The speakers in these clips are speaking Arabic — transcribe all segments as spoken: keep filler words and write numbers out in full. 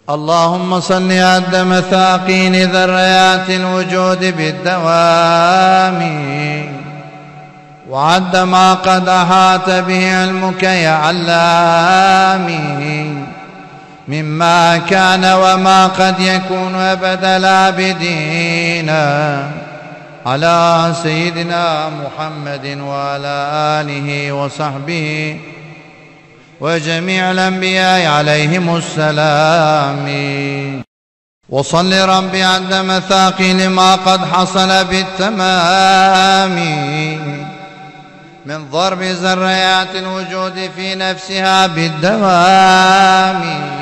اللهم صل عد مثاقين ذريات الوجود بالدوام، وعد ما قد أحاط به علمك يا علامي، مما كان وما قد يكون أبد الآبدين، على سيدنا محمد وعلى آله وصحبه وجميع الأنبياء عليهم السلام. وصل ربي عد مثاقيل ما قد حصل بالتمام من ضرب ذريات الوجود في نفسها بالدوام،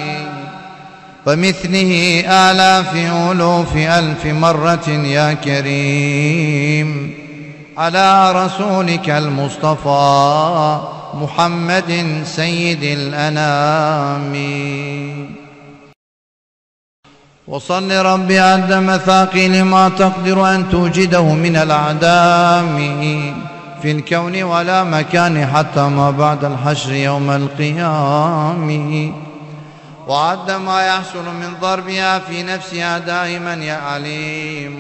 ومثله آلاف ألوف ألف مرة يا كريم، على رسولك المصطفى محمد سيد الأنام. وصل ربي عد مثاقيل ما تقدر أن توجده من الأعدام في الكون ولا مكان حتى ما بعد الحشر يوم القيام، وعد ما يحصل من ضربها في نفسها دائما يا عليم،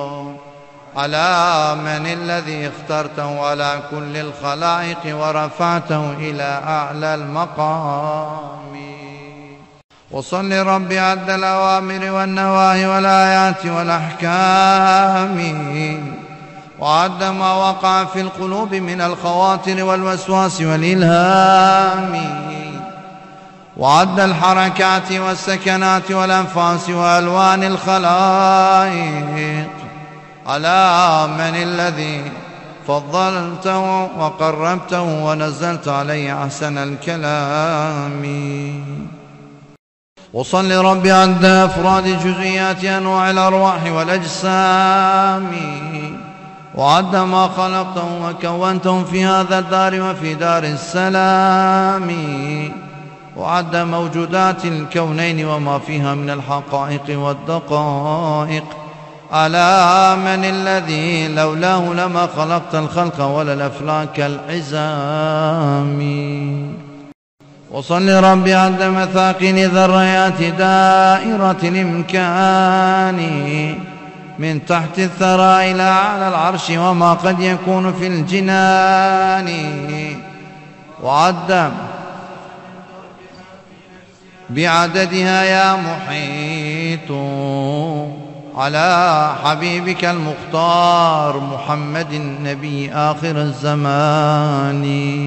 على من الذي اخترته على كل الخلائق ورفعته إلى أعلى المقام. وصل ربي عد الأوامر والنواهي والآيات والأحكام، وعد ما وقع في القلوب من الخواطر والوسواس والإلهام، وعد الحركات والسكنات والأنفاس وألوان الخلائق، على من الذي فضلته وقربته ونزلت عليه أحسن الكلام. وصل ربي عد أفراد جزئيات أنواع الأرواح والأجسام، وعد ما خلقتهم وكونتهم في هذا الدار وفي دار السلام، وعد موجودات الكونين وما فيها من الحقائق والدقائق، على من الذي لولاه لما خلقت الخلق ولا الأفلاك العزام. وصل ربي عد مثاقين ذريات دائرة الإمكان من تحت الثرى إلى أعلى العرش وما قد يكون في الجنان، وعد بعددها يا محيط على حبيبك المختار محمد النبي آخر الزمان.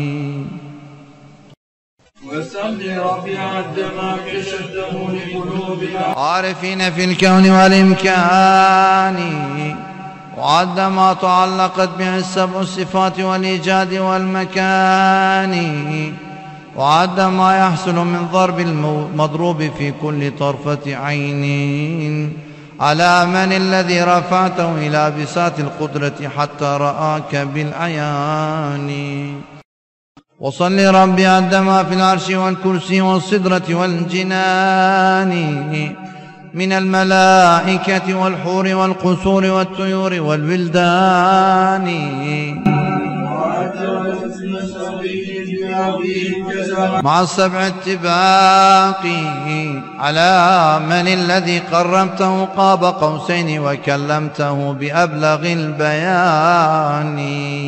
وسل ربي عد ما كشفته لقلوبنا عارفين في الكون والإمكان، وعد ما تعلقت به السبع الصفات والإيجاد والمكان، وعد ما يحصل من ضرب المضروب في كل طرفة عين، على من الذي رفعته إلى بساط القدرة حتى رآك بالعيان. وصل ربي عد ما في العرش والكرسي والصدرة والجنان من الملائكة والحور والقصور والطيور والولدان، مع السبع الطباق، على من الذي قربته قاب قوسين وكلمته بأبلغ البيان.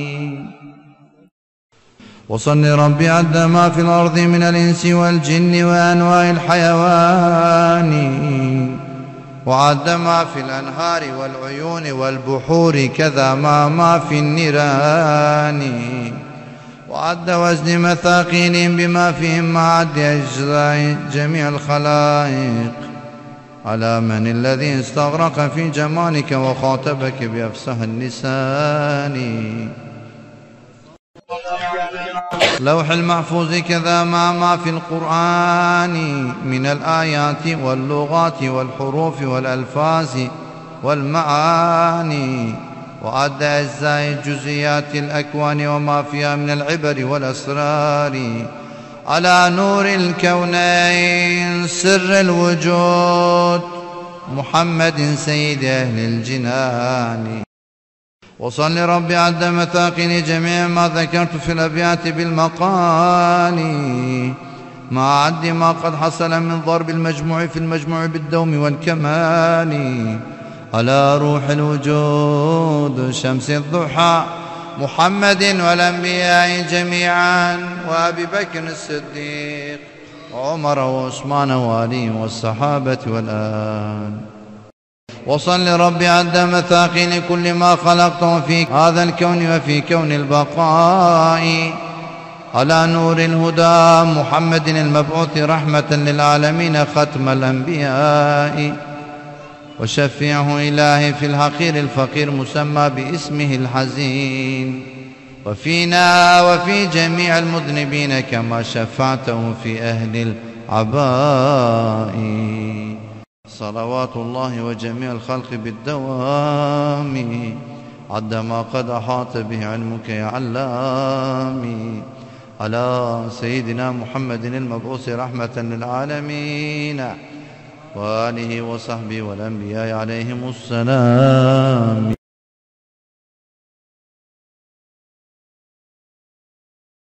وصل ربي عد ما في الأرض من الإنس والجن وأنواع الحيوان، وعد ما في الأنهار والعيون والبحور كذا ما ما في النيران، وعد وزن مثاقيلهم بما فيهم مع عد أجزاء جميع الخلائق، على من الذي استغرق في جمالك وخاطبك بأفصح اللسان. لوح المحفوظ كذا ما ما في القرآن من الآيات واللغات والحروف والألفاظ والمعاني، وعد أجزاء جزئيات الأكوان وما فيها من العبر والأسرار، على نور الكونين سر الوجود محمد سيد أهل الجنان. وصل ربي عد مثاقين جميع ما ذكرت في الأبيات بالمقال مع عد ما قد حصل من ضرب المجموع في المجموع بالدوم والكمال على روح الوجود شمس الضحى محمد والأنبياء جميعا وأبي بكر الصديق وعمر وعثمان وعلي والصحابة والآل. وصل ربي عد مثاقيل كل ما خلقته في هذا الكون وفي كون البقاء على نور الهدى محمد المبعوث رحمة للعالمين ختم الأنبياء وشفيعه إلهي في الحقير الفقير مسمى باسمه الحزين وفينا وفي جميع المذنبين كما شفعته في أهل العباء. صلوات الله وجميع الخلق بالدوام عد ما قد أحاط به علمك يا علامي على سيدنا محمد المبعوث رحمة للعالمين وآله وصحبه والأنبياء عليهم السلام.